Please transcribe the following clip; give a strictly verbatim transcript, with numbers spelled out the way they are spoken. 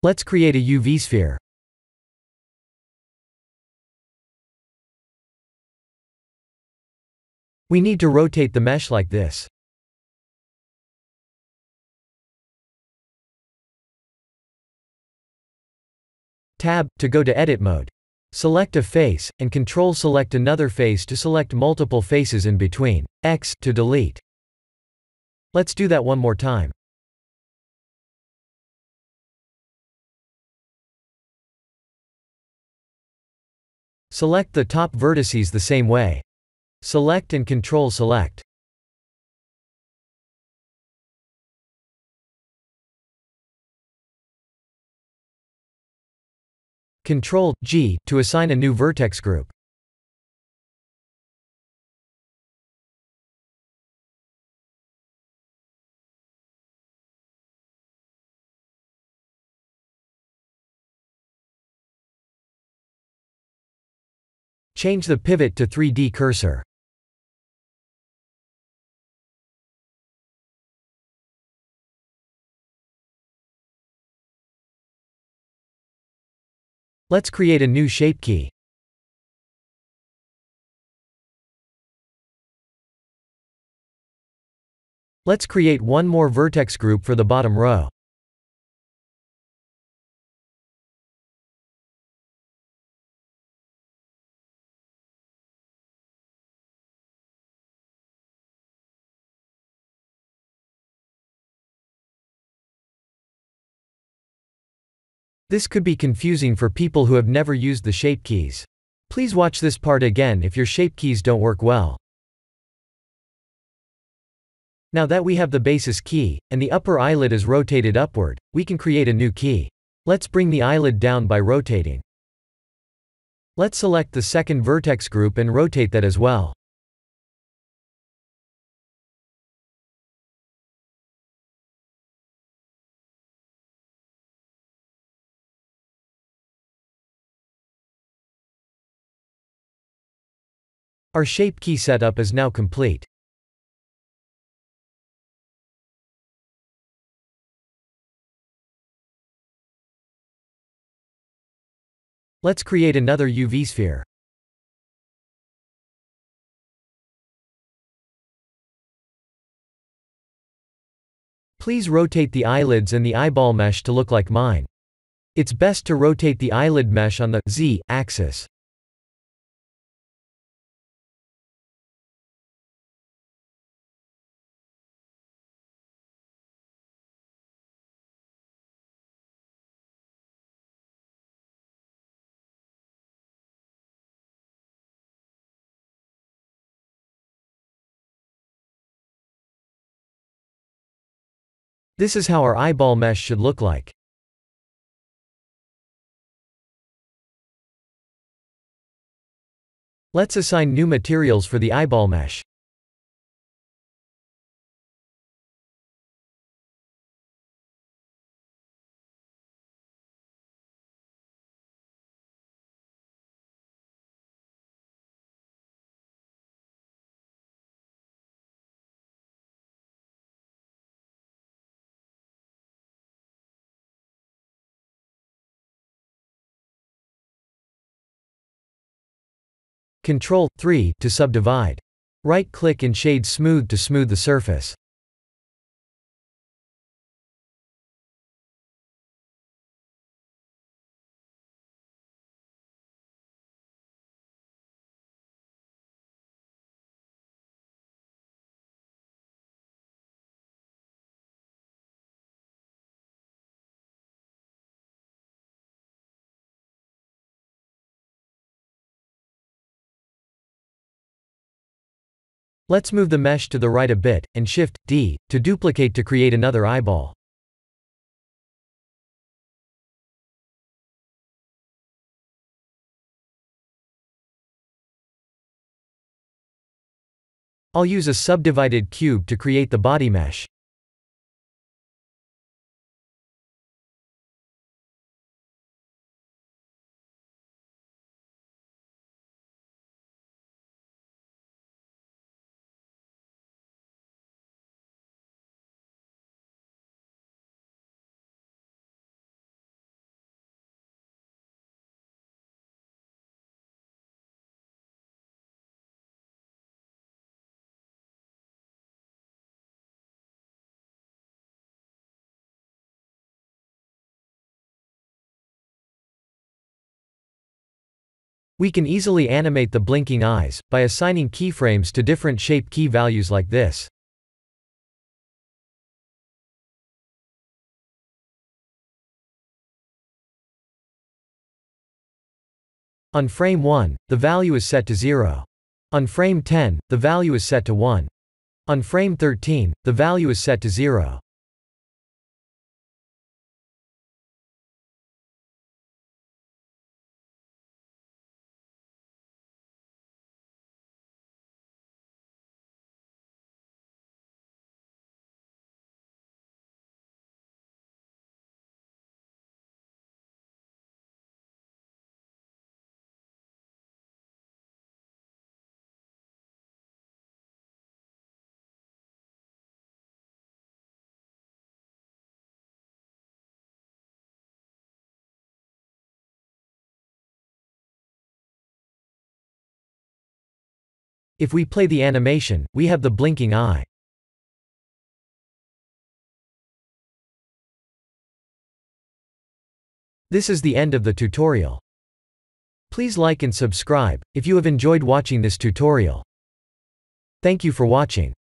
Let's create a U V sphere. We need to rotate the mesh like this. Tab, to go to edit mode. Select a face, and Control select another face to select multiple faces in between. X, to delete. Let's do that one more time. Select the top vertices the same way. Select and Control select. Control G, to assign a new vertex group. Change the pivot to three D cursor. Let's create a new shape key. Let's create one more vertex group for the bottom row. This could be confusing for people who have never used the shape keys. Please watch this part again if your shape keys don't work well. Now that we have the basis key, and the upper eyelid is rotated upward, we can create a new key. Let's bring the eyelid down by rotating. Let's select the second vertex group and rotate that as well. Our shape key setup is now complete. Let's create another U V sphere. Please rotate the eyelids and the eyeball mesh to look like mine. It's best to rotate the eyelid mesh on the Z axis. This is how our eyeball mesh should look like. Let's assign new materials for the eyeball mesh. Control three to subdivide. Right-click and shade smooth to smooth the surface. Let's move the mesh to the right a bit, and Shift D to duplicate to create another eyeball. I'll use a subdivided cube to create the body mesh. We can easily animate the blinking eyes, by assigning keyframes to different shape key values like this. On frame one, the value is set to zero. On frame ten, the value is set to one. On frame thirteen, the value is set to zero. If we play the animation, we have the blinking eye. This is the end of the tutorial. Please like and subscribe, if you have enjoyed watching this tutorial. Thank you for watching.